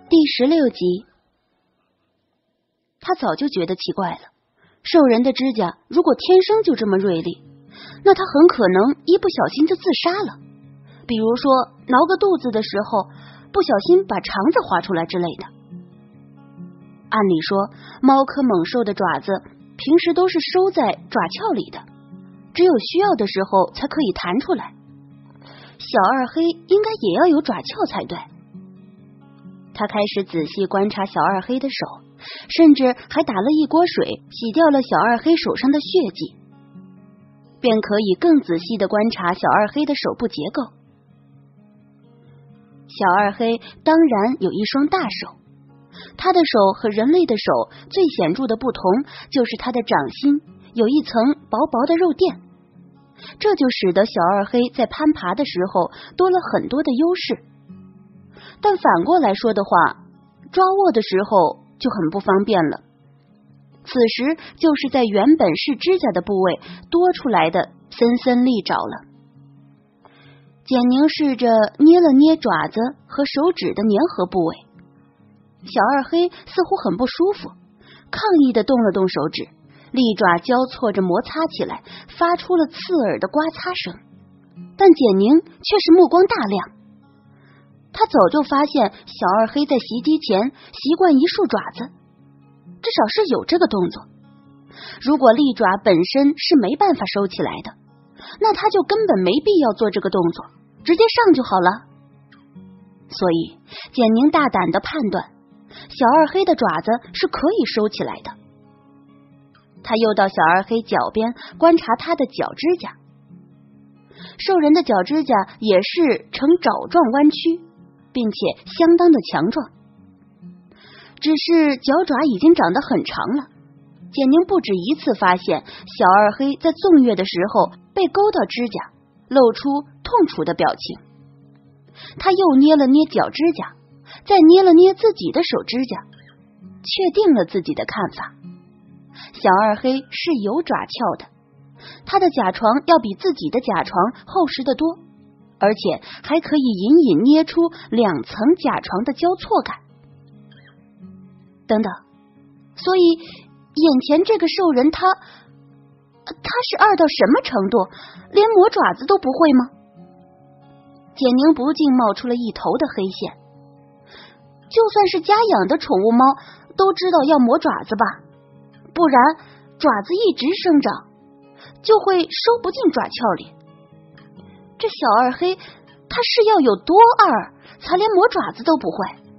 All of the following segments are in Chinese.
第16集。他早就觉得奇怪了，兽人的指甲如果天生就这么锐利，那他很可能一不小心就自杀了，比如说挠个肚子的时候不小心把肠子划出来之类的。按理说，猫科猛兽的爪子平时都是收在爪鞘里的，只有需要的时候才可以弹出来。小二黑应该也要有爪鞘才对。他开始仔细观察小二黑的手，甚至还打了一锅水洗掉了小二黑手上的血迹，便可以更仔细地观察小二黑的手部结构。小二黑当然有一双大手，他的手和人类的手最显著的不同就是他的掌心有一层薄薄的肉垫，这就使得小二黑在攀爬的时候多了很多的优势。但反过来说的话，抓握的时候就很不方便了。此时就是在原本是指甲的部位多出来的森森利爪了。简宁试着捏了捏爪子和手指的粘合部位，小二黑似乎很不舒服，抗议地动了动手指，利爪交错着摩擦起来，发出了刺耳的刮擦声。但简宁却是目光大亮，他早就发现小二黑在袭击前习惯一竖爪子，至少是有这个动作。如果利爪本身是没办法收起来的，那他就根本没必要做这个动作，直接上就好了。所以简宁大胆地判断，小二黑的爪子是可以收起来的。他又到小二黑脚边观察他的脚指甲，兽人的脚指甲也是呈爪状弯曲，并且相当的强壮，只是脚爪已经长得很长了。简宁不止一次发现小二黑在纵跃的时候被勾到指甲，露出痛楚的表情。他又捏了捏脚指甲，再捏了捏自己的手指甲，确定了自己的看法。小二黑是有爪鞘的，他的甲床要比自己的甲床厚实得多，而且还可以隐隐捏出2层甲床的交错感。等等，所以眼前这个兽人他是二到什么程度，连磨爪子都不会吗？简宁不禁冒出了一头的黑线。就算是家养的宠物猫都知道要磨爪子吧，不然爪子一直生长就会收不进爪鞘里。这小二黑他是要有多二才连磨爪子都不会？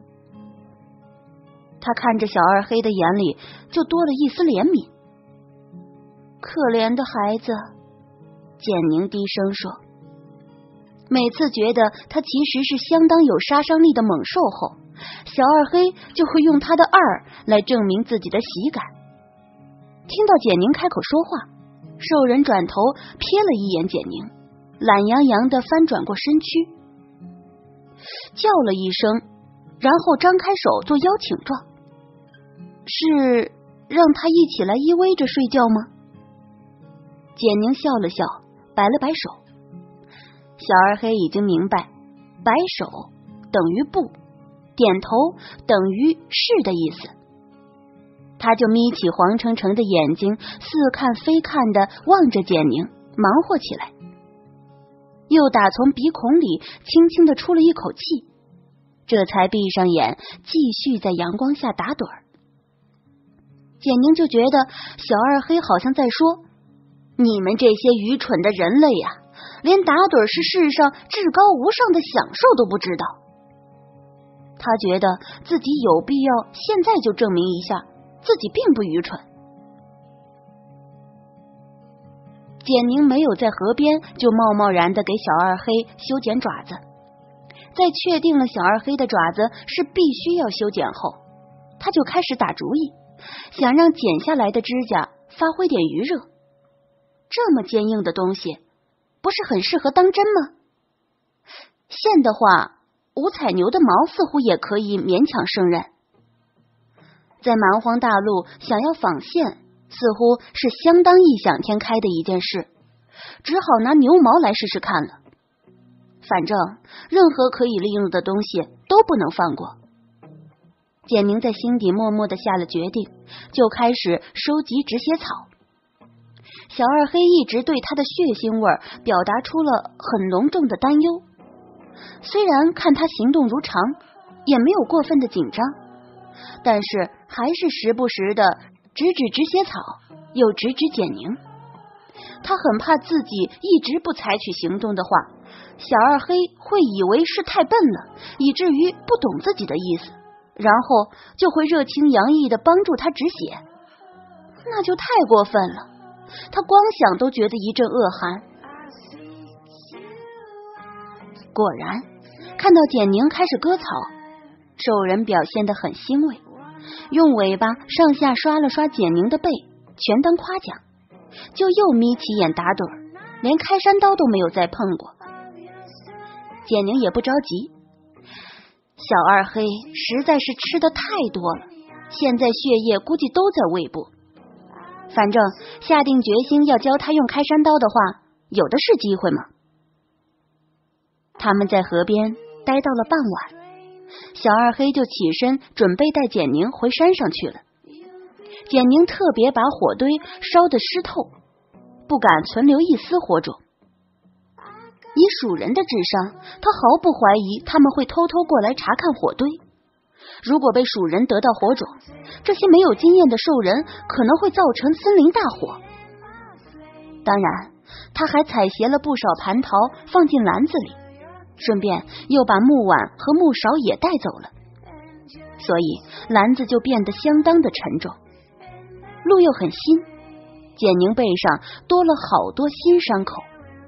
他看着小二黑的眼里就多了一丝怜悯。可怜的孩子，简宁低声说。每次觉得他其实是相当有杀伤力的猛兽后，小二黑就会用他的二来证明自己的喜感。听到简宁开口说话，兽人转头瞥了一眼简宁，懒洋洋地翻转过身躯，叫了一声，然后张开手做邀请状。是让他一起来依偎着睡觉吗？简宁笑了笑，摆了摆手。小二黑已经明白，摆手等于不，点头等于是的意思。他就眯起黄澄澄的眼睛，似看非看地望着简宁，忙活起来，又打从鼻孔里轻轻地出了一口气，这才闭上眼，继续在阳光下打盹儿。简宁就觉得小二黑好像在说，你们这些愚蠢的人类呀，连打盹是世上至高无上的享受都不知道。他觉得自己有必要现在就证明一下自己并不愚蠢。简宁没有在河边就贸贸然地给小二黑修剪爪子，在确定了小二黑的爪子是必须要修剪后，他就开始打主意，想让剪下来的指甲发挥点余热。这么坚硬的东西不是很适合当针吗？线的话，五彩牛的毛似乎也可以勉强胜任。在蛮荒大陆想要纺线似乎是相当异想天开的一件事，只好拿牛毛来试试看了。反正任何可以利用的东西都不能放过。 简宁在心底默默地下了决定，就开始收集止血草。小二黑一直对他的血腥味表达出了很浓重的担忧，虽然看他行动如常，也没有过分的紧张，但是还是时不时的指止血草，又指简宁。他很怕自己一直不采取行动的话，小二黑会以为是太笨了，以至于不懂自己的意思，然后就会热情洋溢的帮助他止血，那就太过分了。他光想都觉得一阵恶寒。果然，看到简宁开始割草，兽人表现得很欣慰，用尾巴上下刷了刷简宁的背，全当夸奖，就又眯起眼打盹，连开山刀都没有再碰过。简宁也不着急，小二黑实在是吃的太多了，现在血液估计都在胃部。反正下定决心要教他用开山刀的话，有的是机会嘛。他们在河边待到了傍晚，小二黑就起身准备带简宁回山上去了。简宁特别把火堆烧得湿透，不敢存留一丝火种。以蜀人的智商，他毫不怀疑他们会偷偷过来查看火堆。如果被蜀人得到火种，这些没有经验的兽人可能会造成森林大火。当然，他还采撷了不少蟠桃放进篮子里，顺便又把木碗和木勺也带走了，所以篮子就变得相当的沉重。路又很新，简宁背上多了好多新伤口。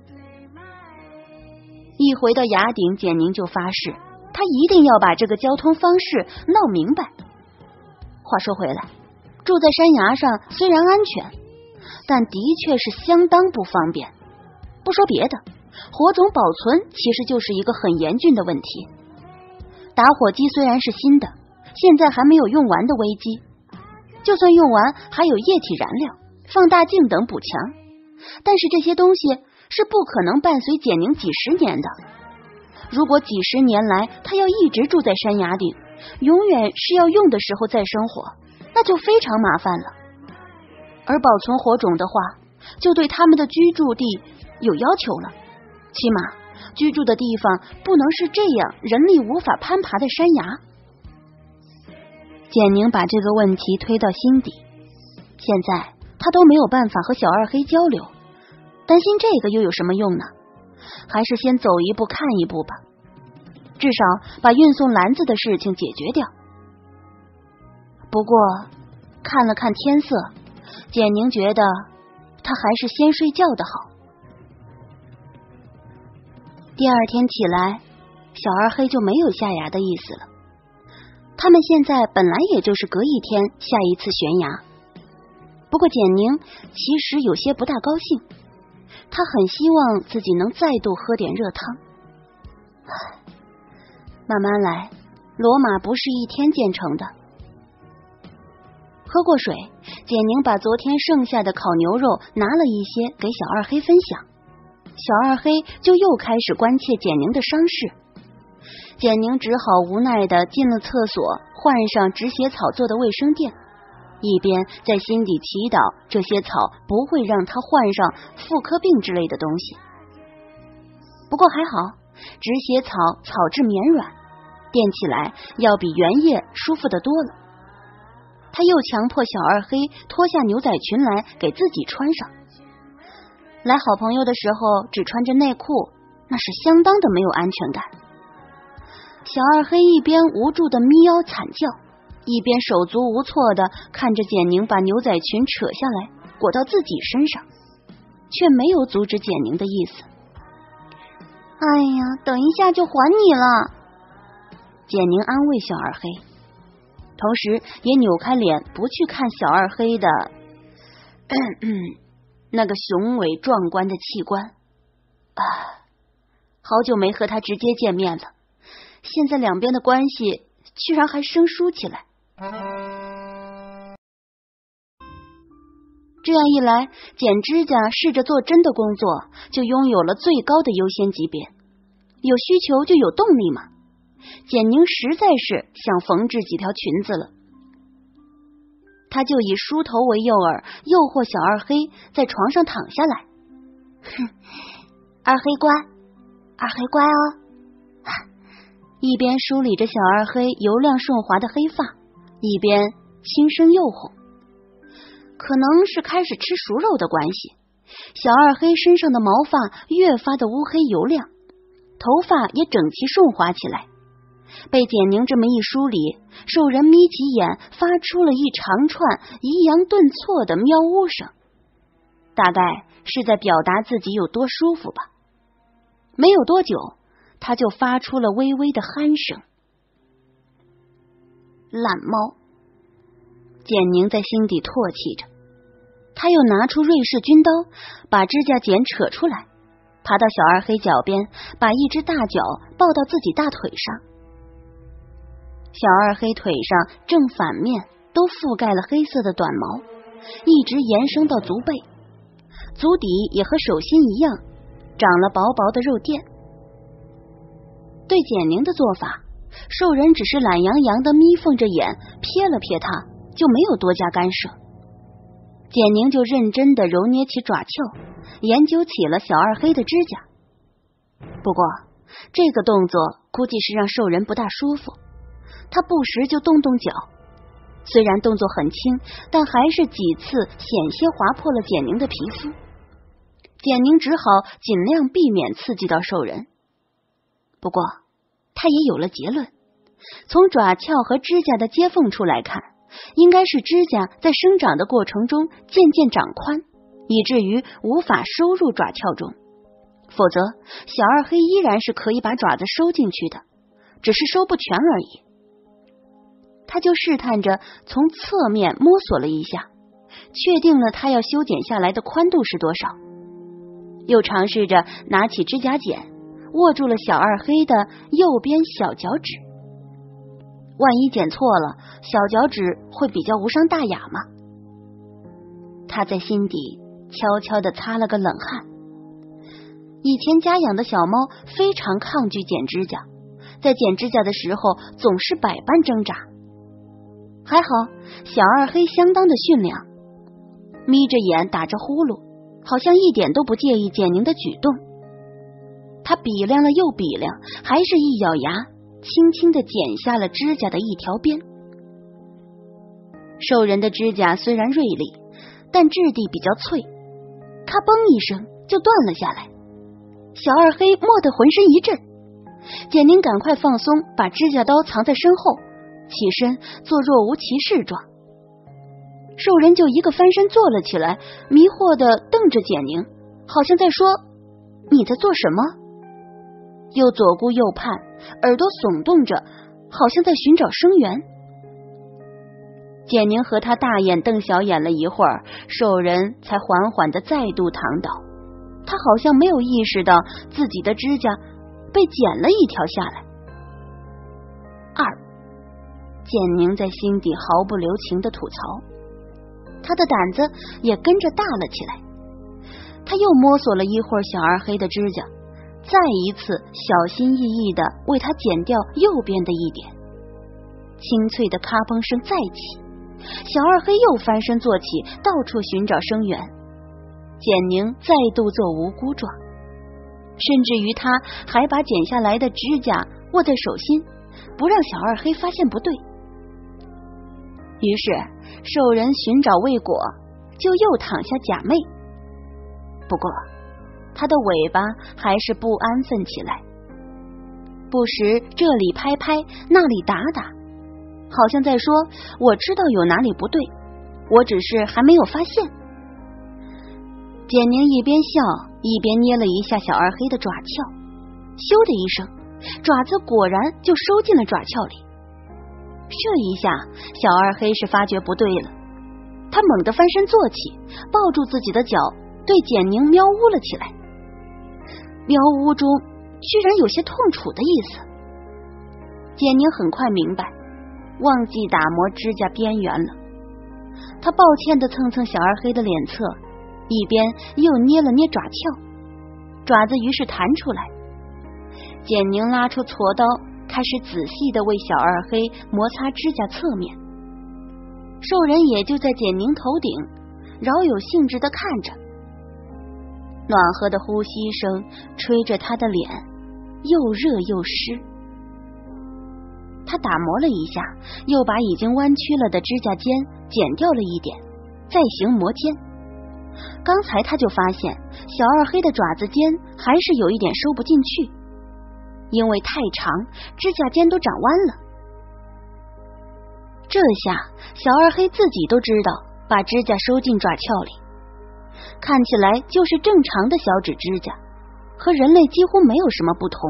一回到崖顶，简宁就发誓他一定要把这个交通方式闹明白。话说回来，住在山崖上虽然安全，但的确是相当不方便。不说别的，火种保存其实就是一个很严峻的问题。打火机虽然是新的，现在还没有用完的危机，就算用完还有液体燃料、放大镜等补强，但是这些东西是不可能伴随简宁几十年的。如果几十年来他要一直住在山崖顶，永远是要用的时候再生火，那就非常麻烦了。而保存火种的话，就对他们的居住地有要求了，起码居住的地方不能是这样人力无法攀爬的山崖。简宁把这个问题推到心底，现在他都没有办法和小二黑交流，担心这个又有什么用呢？还是先走一步看一步吧，至少把运送篮子的事情解决掉。不过看了看天色，简宁觉得他还是先睡觉的好。第二天起来，小二黑就没有下崖的意思了。他们现在本来也就是隔一天下一次悬崖，不过简宁其实有些不大高兴，他很希望自己能再度喝点热汤。慢慢来，罗马不是一天建成的。喝过水，简宁把昨天剩下的烤牛肉拿了一些给小二黑分享，小二黑就又开始关切简宁的伤势。简宁只好无奈的进了厕所，换上止血草做的卫生垫，一边在心底祈祷这些草不会让他患上妇科病之类的东西。不过还好，止血草草质绵软，垫起来要比原叶舒服得多了。他又强迫小二黑脱下牛仔裙来给自己穿上。来好朋友的时候只穿着内裤，那是相当的没有安全感。小二黑一边无助的咪腰惨叫，一边手足无措的看着简宁把牛仔裙扯下来裹到自己身上，却没有阻止简宁的意思。哎呀，等一下就还你了。简宁安慰小二黑，同时也扭开脸不去看小二黑的那个雄伟壮观的器官。好久没和他直接见面了，现在两边的关系居然还生疏起来。这样一来，剪指甲试着做针的工作就拥有了最高的优先级别。有需求就有动力嘛。 简宁实在是想缝制几条裙子了。他就以梳头为诱饵，诱惑小二黑在床上躺下来。 哼，二黑乖，二黑乖哦。 一边梳理着小二黑油亮顺滑的黑发，一边轻声诱哄。可能是开始吃熟肉的关系，小二黑身上的毛发越发的乌黑油亮，头发也整齐顺滑起来。被简宁这么一梳理，兽人眯起眼，发出了一长串抑扬顿挫的喵呜声，大概是在表达自己有多舒服吧。没有多久，他就发出了微微的鼾声。懒猫，简宁在心底唾弃着。他又拿出瑞士军刀，把指甲剪扯出来，爬到小二黑脚边，把一只大脚抱到自己大腿上。小二黑腿上正反面都覆盖了黑色的短毛，一直延伸到足背，足底也和手心一样长了薄薄的肉垫。对简宁的做法，兽人只是懒洋洋的眯缝着眼瞥了瞥他，就没有多加干涉。简宁就认真的揉捏起爪鞘，研究起了小二黑的指甲。不过这个动作估计是让兽人不大舒服，他不时就动动脚，虽然动作很轻，但还是几次险些划破了简宁的皮肤。简宁只好尽量避免刺激到兽人。不过他也有了结论，从爪鞘和指甲的接缝处来看，应该是指甲在生长的过程中渐渐长宽，以至于无法收入爪鞘中，否则小二黑依然是可以把爪子收进去的，只是收不全而已。他就试探着从侧面摸索了一下，确定了他要修剪下来的宽度是多少，又尝试着拿起指甲剪，握住了小二黑的右边小脚趾。万一剪错了，小脚趾会比较无伤大雅吗？他在心底悄悄地擦了个冷汗。以前家养的小猫非常抗拒剪指甲，在剪指甲的时候总是百般挣扎。还好小二黑相当的驯良，眯着眼打着呼噜，好像一点都不介意简宁的举动。他比量了又比量，还是一咬牙，轻轻地剪下了指甲的一条边。兽人的指甲虽然锐利，但质地比较脆，咔嘣一声就断了下来。小二黑蓦地浑身一震，简宁赶快放松，把指甲刀藏在身后，起身做若无其事状。兽人就一个翻身坐了起来，迷惑地瞪着简宁，好像在说你在做什么，又左顾右盼，耳朵耸动着，好像在寻找声源。简宁和他大眼瞪小眼了一会儿，兽人才缓缓地再度躺倒。他好像没有意识到自己的指甲被剪了一条下来。简宁在心底毫不留情地吐槽，他的胆子也跟着大了起来。他又摸索了一会儿小二黑的指甲，再一次小心翼翼地为他剪掉右边的一点。清脆的咔嘣声再起，小二黑又翻身坐起，到处寻找声源。简宁再度做无辜状，甚至于他还把剪下来的指甲握在手心，不让小二黑发现不对。于是兽人寻找未果，就又躺下假寐。不过他的尾巴还是不安分起来，不时这里拍拍，那里打打，好像在说我知道有哪里不对，我只是还没有发现。简宁一边笑一边捏了一下小二黑的爪鞘，咻的一声，爪子果然就收进了爪鞘里。这一下小二黑是发觉不对了，他猛地翻身坐起，抱住自己的脚，对简宁喵呜了起来。喵呜中居然有些痛楚的意思。简宁很快明白，忘记打磨指甲边缘了。他抱歉地蹭蹭小二黑的脸侧，一边又捏了捏爪鞘，爪子于是弹出来。简宁拉出锉刀， 开始仔细地为小二黑摩擦指甲侧面。兽人也就在简宁头顶饶有兴致地看着，暖和的呼吸声吹着他的脸，又热又湿。他打磨了一下，又把已经弯曲了的指甲尖剪掉了一点，再行磨尖。刚才他就发现小二黑的爪子尖还是有一点收不进去，因为太长，指甲尖都长弯了。这下小二黑自己都知道把指甲收进爪鞘里，看起来就是正常的小指指甲，和人类几乎没有什么不同。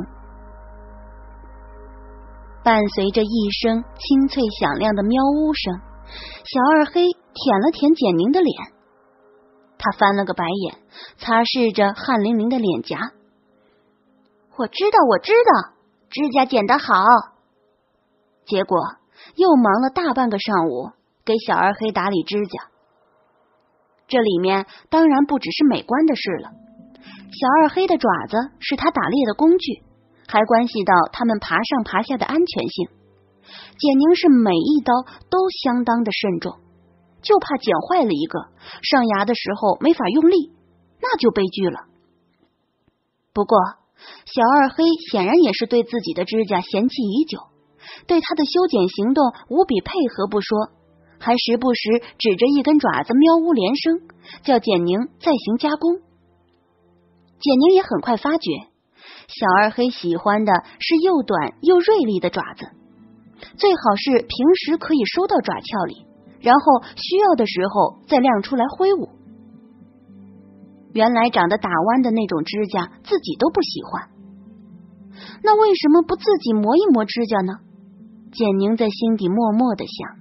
伴随着一声清脆响亮的喵呜声，小二黑舔了舔简宁的脸，他翻了个白眼，擦拭着汗淋淋的脸颊。我知道，指甲剪得好。结果又忙了大半个上午给小二黑打理指甲。这里面当然不只是美观的事了，小二黑的爪子是他打猎的工具，还关系到他们爬上爬下的安全性。简宁是每一刀都相当的慎重，就怕剪坏了一个，上牙的时候没法用力，那就悲剧了。不过小二黑显然也是对自己的指甲嫌弃已久，对他的修剪行动无比配合不说，还时不时指着一根爪子喵呜连声，叫简宁再行加工。简宁也很快发觉小二黑喜欢的是又短又锐利的爪子，最好是平时可以收到爪鞘里，然后需要的时候再亮出来挥舞。原来长得打弯的那种指甲自己都不喜欢，那为什么不自己磨一磨指甲呢？简宁在心底默默地想。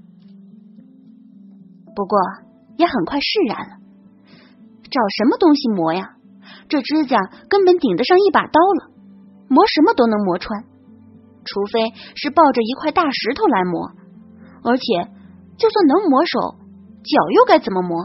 不过也很快释然了，找什么东西磨呀？这指甲根本顶得上一把刀了，磨什么都能磨穿，除非是抱着一块大石头来磨，而且就算能磨手，脚又该怎么磨？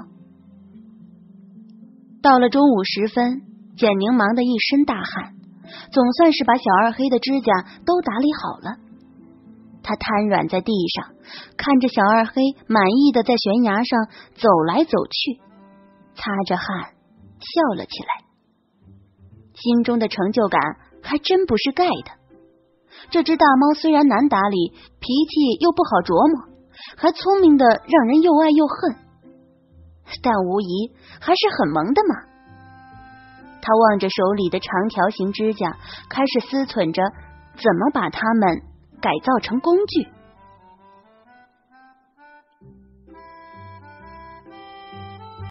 到了中午时分，简宁忙得一身大汗，总算是把小二黑的指甲都打理好了。他瘫软在地上，看着小二黑满意的在悬崖上走来走去，擦着汗笑了起来，心中的成就感还真不是盖的。这只大猫虽然难打理，脾气又不好琢磨，还聪明的让人又爱又恨，但无疑还是很萌的嘛。他望着手里的长条形指甲，开始思忖着怎么把它们改造成工具。